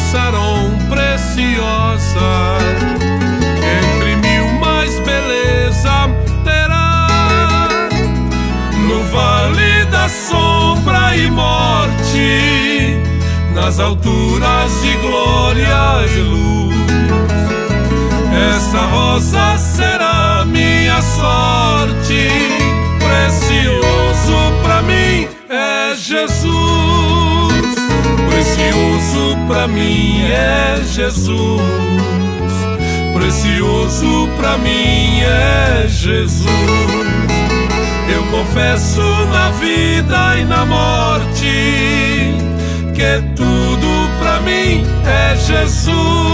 Saron preciosa, entre mil mais beleza terá. No vale da sombra e morte, nas alturas de glória e luz, esta rosa será minha sorte. Precioso pra mim é Jesus, precioso pra mim é Jesus, precioso pra mim é Jesus. Eu confesso na vida e na morte que tudo pra mim é Jesus.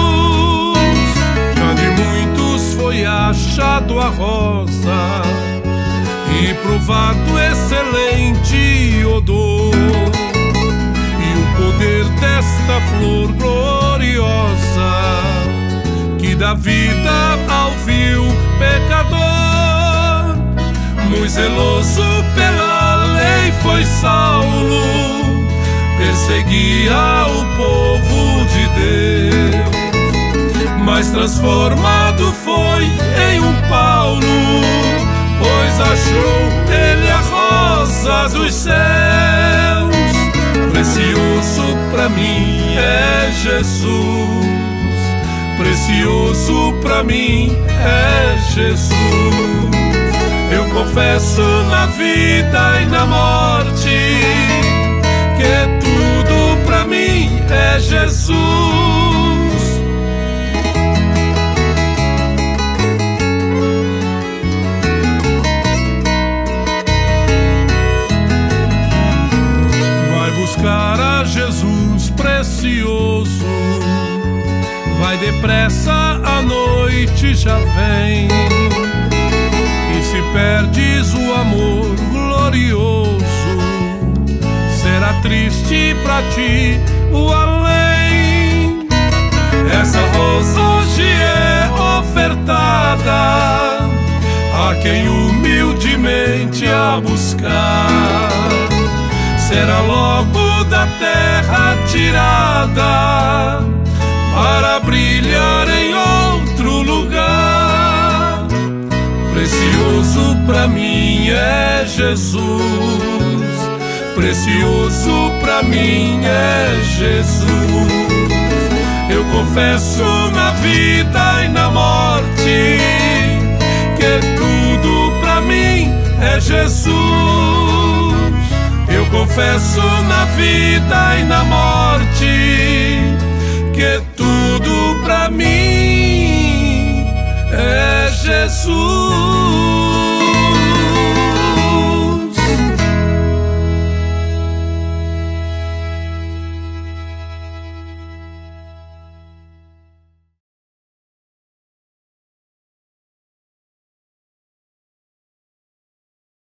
Já de muitos foi achado a rosa e provado excelente odor, e o poder desta flor gloriosa que dá vida ao vil pecador. Muito zeloso pela lei foi Saulo, perseguia o povo de Deus, mas transformado foi em um Paulo, pois achou nele a rosa dos céus. Precioso pra mim é Jesus, precioso pra mim é Jesus. Eu confesso na vida e na morte que tudo pra mim é Jesus. Vai buscar a Jesus precioso, vai depressa, a noite já vem. E se perdes o amor glorioso, será triste pra ti o além. Essa rosa hoje é ofertada a quem humildemente a buscar. Será logo da terra tirada para brilhar em outro lugar. Precioso pra mim é Jesus, precioso pra mim é Jesus. Eu confesso na vida e na morte que tudo pra mim é Jesus. Eu confesso na vida e na morte que tudo pra mim é Jesus.